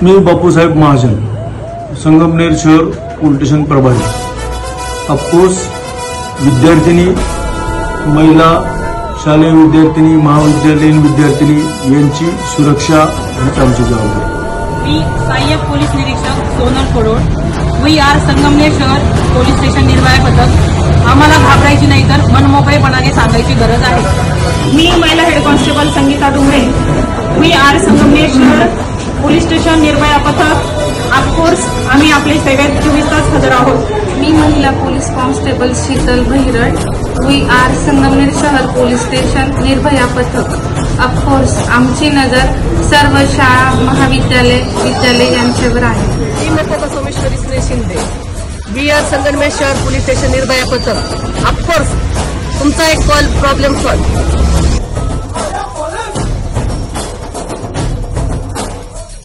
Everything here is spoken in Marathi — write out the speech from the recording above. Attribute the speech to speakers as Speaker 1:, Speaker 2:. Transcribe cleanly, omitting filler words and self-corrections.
Speaker 1: मी बापूसाहेब महाजन, संगमनेर शहर पोलीस स्टेशन प्रभारी। ऑफकोर्स विद्यार्थिनी, महिला शालेय विद्यार्थिनी, महाविद्यालयीन विद्यार्थिनी यांची सुरक्षा हीच आमची जबाबदारी।
Speaker 2: मी सहाय्यक पोलीस निरीक्षक सोनल खोडोड, वी आर संगमनेर शहर पोलीस स्टेशन निर्भया पथक। आम्हाला घाबरायची नाही तर मनमोकळेपणाने सांगायची गरज आहे।
Speaker 3: मी महिला head constable Sangeeta Dungre, we are Sangamner शहर पोलीस स्टेशन निर्भया पथक। ऑफकोर्स आम्ही आपल्या सेवेत 24 तास हजर आहोत।
Speaker 4: मी महिला police constable Sheetal Bhairat, we are Sangamner शहर पोलीस स्टेशन निर्भया पथक। ऑफकोर्स आमची नजर सर्व शाळा, महाविद्यालय, विद्यालय यांच्यावर आहे।
Speaker 5: मी नम्रता सोमेश्वरी श्री शिंदे, वी आर संगमनेर शहर पोलीस स्टेशन निर्भया पथक। ऑफकोर्स तुमचा एक कॉल प्रॉब्लेम सॉल्व।